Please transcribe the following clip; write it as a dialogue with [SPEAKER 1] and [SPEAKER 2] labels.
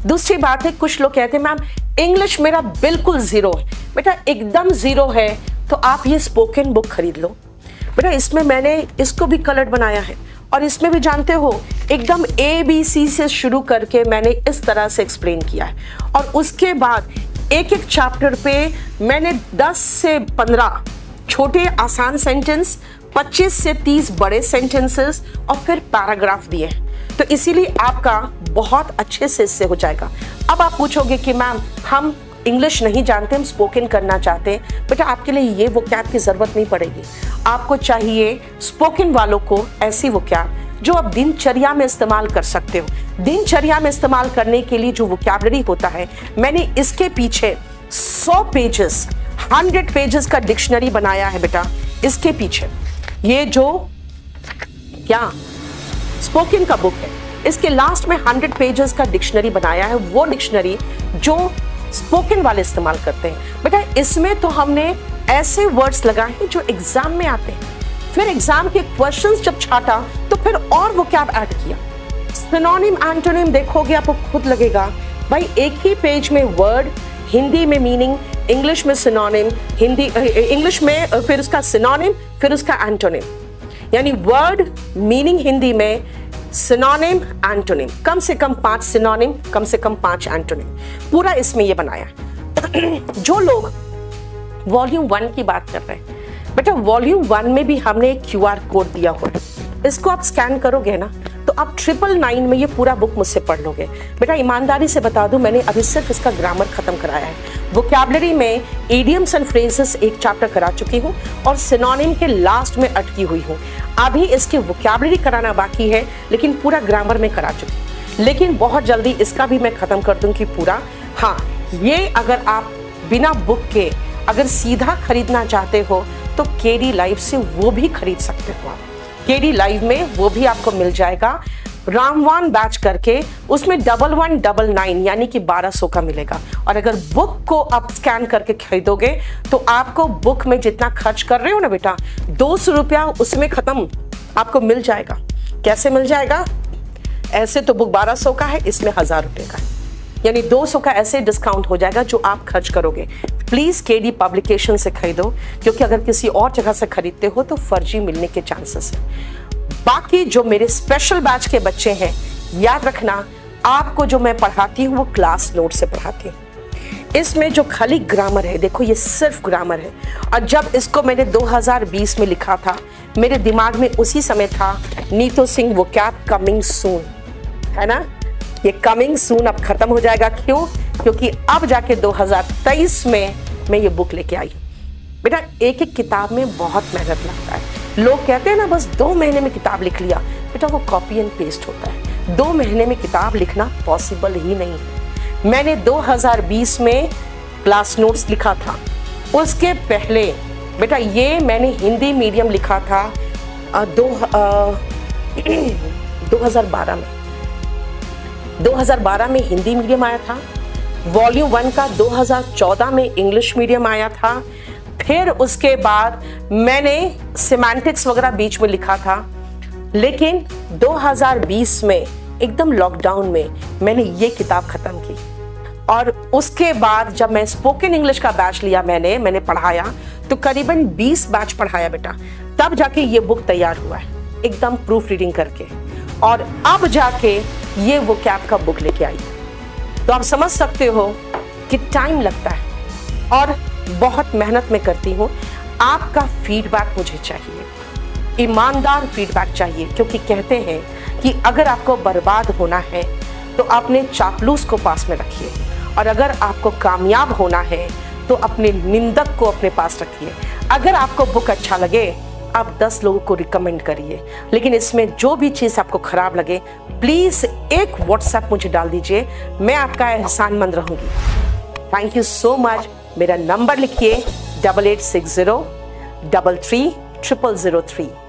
[SPEAKER 1] दूसरी बात है, कुछ लोग कहते हैं मैम इंग्लिश मेरा बिल्कुल जीरो है। बेटा एकदम जीरो है तो आप ये स्पोकन बुक खरीद लो। बेटा इसमें मैंने इसको भी कलर्ड बनाया है और इसमें भी जानते हो एकदम ABC से शुरू करके मैंने इस तरह से एक्सप्लेन किया है। और उसके बाद एक एक चैप्टर पे मैंने 10 से 15 छोटे आसान सेंटेंस, 25 से 30 बड़े सेंटेंसेस और फिर पैराग्राफ दिए हैं। तो इसीलिए आपका बहुत अच्छे से इससे हो जाएगा। अब आप पूछोगे कि मैम हम इंग्लिश नहीं जानते, हम स्पोकन करना चाहते हैं। बेटा आपके लिए ये वोकैब की ज़रूरत नहीं पड़ेगी। आपको चाहिए स्पोकन वालों को ऐसी वोकैब जो आप दिनचर्या में इस्तेमाल कर सकते हो। दिनचर्या में इस्तेमाल करने के लिए जो वोकैबलरी होता है, मैंने इसके पीछे 100 पेजेस 100 पेजेस का डिक्शनरी बनाया है। बेटा इसके पीछे ये जो क्या स्पोकन का बुक है, इसके लास्ट में 100 पेजेस का डिक्शनरी बनाया है, वो डिक्शनरी जो स्पोकन वाले इस्तेमाल करते हैं। बेटा इसमें तो हमने ऐसे वर्ड्स लगाए हैं जो एग्जाम में आते हैं। फिर एग्जाम के क्वेश्चंस जब छाटा तो फिर और वोकैब ऐड किया। सिनोनिम एंटोनिम देखोगे आपको खुद लगेगा भाई एक ही पेज में वर्ड, हिंदी में मीनिंग, इंग्लिश में सिनोनिम, इंग्लिश में फिर उसका सिनोनिम, फिर उसका एंटोनिम, यानी वर्ड मीनिंग हिंदी में, सिनोनिम एंटोनिम, कम से कम 5 सिनोनिम, कम से कम 5 एंटोनिम, पूरा इसमें ये बनाया। जो लोग वॉल्यूम 1 की बात कर रहे हैं, बेटा वॉल्यूम 1 में भी हमने एक QR कोड दिया हुआ है। इसको आप स्कैन करोगे ना तो आप 999 में ये पूरा बुक मुझसे पढ़ लोगे। बेटा ईमानदारी से बता दूं, मैंने अभी सिर्फ इसका ग्रामर खत्म कराया है। वोकैबलरी में इडियम्स एंड फ्रेजेस एक चैप्टर करा चुकी हूँ और सिनोनिम के लास्ट में अटकी हुई हूँ। अभी इसकी वोकैबलरी कराना बाकी है, लेकिन पूरा ग्रामर में करा चुकी। लेकिन बहुत जल्दी इसका भी मैं खत्म कर दूंगी पूरा। हाँ, ये अगर आप बिना बुक के अगर सीधा खरीदना चाहते हो तो KD लाइव से वो भी खरीद सकते हो आप। KD लाइव में वो भी आपको मिल जाएगा, रामवान बैच करके, उसमें 1199 यानी कि 1200 का मिलेगा। और अगर बुक को आप स्कैन करके खरीदोगे तो आपको बुक में जितना खर्च कर रहे हो ना बेटा, 200 रुपया उसमें खत्म आपको मिल जाएगा। कैसे मिल जाएगा? ऐसे तो बुक 1200 का है, इसमें 1000 रुपये का है, यानी 200 का ऐसे डिस्काउंट हो जाएगा जो आप खर्च करोगे। प्लीज KD पब्लिकेशन से खरीदो, क्योंकि अगर किसी और जगह से खरीदते हो तो फर्जी मिलने के चांसेस है। बाकी जो मेरे स्पेशल बैच के बच्चे हैं, याद रखना आपको जो मैं पढ़ाती हूँ वो क्लास नोट से पढ़ाती हूँ। इसमें जो खाली ग्रामर है, देखो ये सिर्फ ग्रामर है। और जब इसको मैंने 2020 में लिखा था, मेरे दिमाग में उसी समय था Neetu Singh vocab coming soon, है ना। ये कमिंग सून अब खत्म हो जाएगा। क्यों? क्योंकि अब जाके 2023 में मैं ये बुक लेके आई। बेटा एक एक किताब में बहुत मेहनत लगता है। लोग कहते हैं ना बस 2 महीने में किताब लिख लिया, बेटा वो कॉपी एंड पेस्ट होता है। 2 महीने में किताब लिखना पॉसिबल ही नहीं है। मैंने 2020 में क्लास नोट्स लिखा था। उसके पहले बेटा ये मैंने हिंदी मीडियम लिखा था 2012 में हिंदी मीडियम आया था। वॉल्यूम 1 का 2014 में इंग्लिश मीडियम आया था। फिर उसके बाद मैंने सिमेंटिक्स वगैरह बीच में लिखा था। लेकिन 2020 में एकदम लॉकडाउन में मैंने ये किताब खत्म की। और उसके बाद जब मैं स्पोकन इंग्लिश का बैच लिया, मैंने पढ़ाया तो करीबन 20 बैच पढ़ाया बेटा, तब जाके ये बुक तैयार हुआ है एकदम प्रूफ रीडिंग करके। और अब जाके ये वोकैब का बुक लेके आई। तो आप समझ सकते हो कि टाइम लगता है और बहुत मेहनत में करती हूँ। आपका फीडबैक मुझे चाहिए, ईमानदार फीडबैक चाहिए, क्योंकि कहते हैं कि अगर आपको बर्बाद होना है तो अपने चापलूस को पास में रखिए, और अगर आपको कामयाब होना है तो अपने निंदक को अपने पास रखिए। अगर आपको बुक अच्छा लगे आप 10 लोगों को रिकमेंड करिए, लेकिन इसमें जो भी चीज़ आपको खराब लगे प्लीज़ एक व्हाट्सएप मुझे डाल दीजिए, मैं आपका एहसानमंद रहूँगी। Thank you so much. मेरा नंबर लिखिए 8860 33 003।